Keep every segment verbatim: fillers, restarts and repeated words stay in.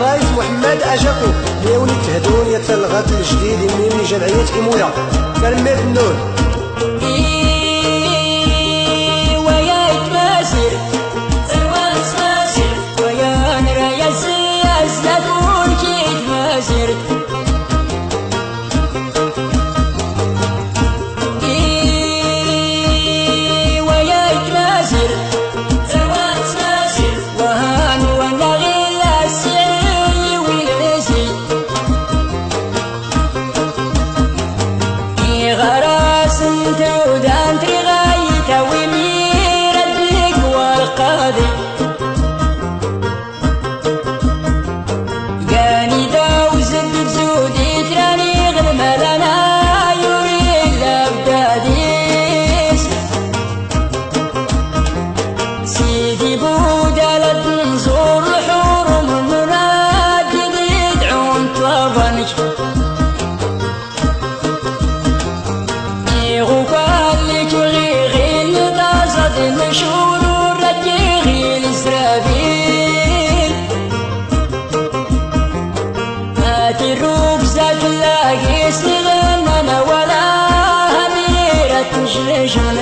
الرئيس محمد اجاكو يوني تهدون يا تلغات الجديد من جمعيه كيمولا كلمه النور ويا يتماسر الوانس ماسر ويا نرايا السياس لا تقول كي يتماسر ويا يتماسر الوانس ماسر وهان وانا غير السيري والعسي غراس تودان ترغايتا ومير الديك والقاضي قاني داو زد زودي تراني غلمالنا يريد لابداديس سيدي بودا لتنصور الحرم المنادي يدعون طلبانك غوكالك وغيغي لطاسة المشهور ورجيغي الإسرافيل هاتي الركزة تلاقي سنغننا ولا هميرة تشرشن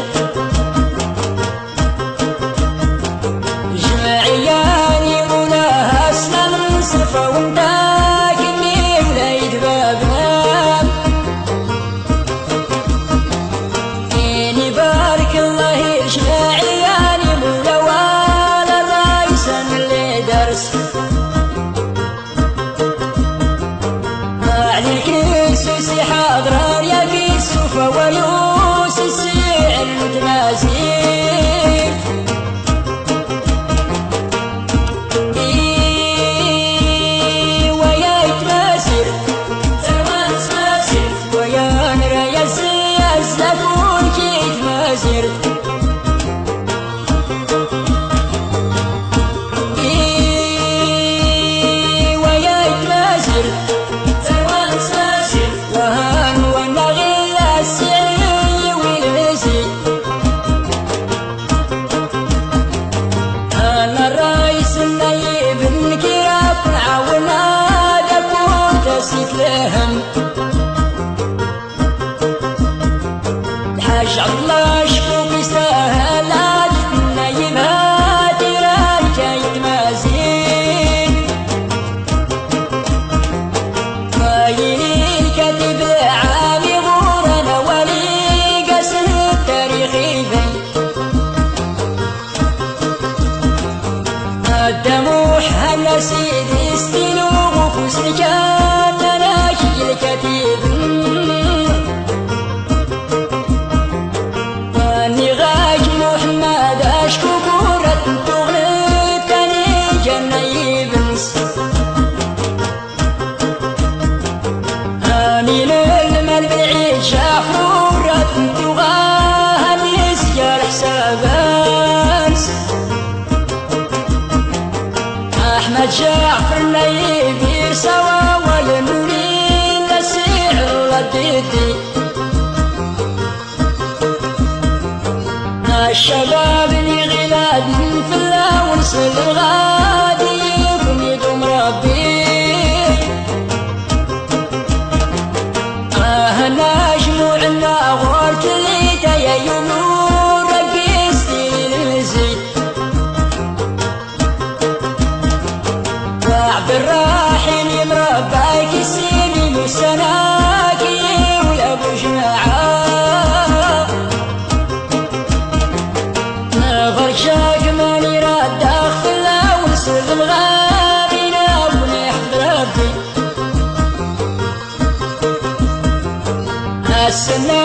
جمعياني مولاها اسلام نصرفة ومداك ولا يدبابنا بارك الله يشفع عيالي مولا ولا الرئيس اللي درس علي الكيسوسي حاضران يا كيسوفا ويوس السيع المتماسك ويا يتماسر الوانس ماسر ويا نرايا السياس لا تقول كي يتماسر ويا يتماسر الوانس ماسر وهان وانا غير السيري والعسي انا الرئيس النايب الكراب نعاونا داك وتسيت لهم الحاج الله شكوك يستاهل عادة النايب هادي راجع يتمازين مايلي الكاتب عامي غورنا ولي قسم التاريخي بي الدموح هلا سيدي استلوغ وفوز كان ناشي الكاتب اني غاج محمد اشكو كورة تغلط تاني جنة يبنس اني للمال بعيد شافورة تغاني سيار حسابانس احمد جعفر نايبير سوا والنورين لسعر رديتي الشباب اللي غلاد في الله ونصل الغادي يكون يدوم ربي آه نجمع النغور تليتا يا يمور رقيستي للمزيد عبد الراحل يمرباك يسيني مسناكي ولا ابو جماعه برشاق ماني راد داخله ونسرد الغابينا ونحض ربي السنة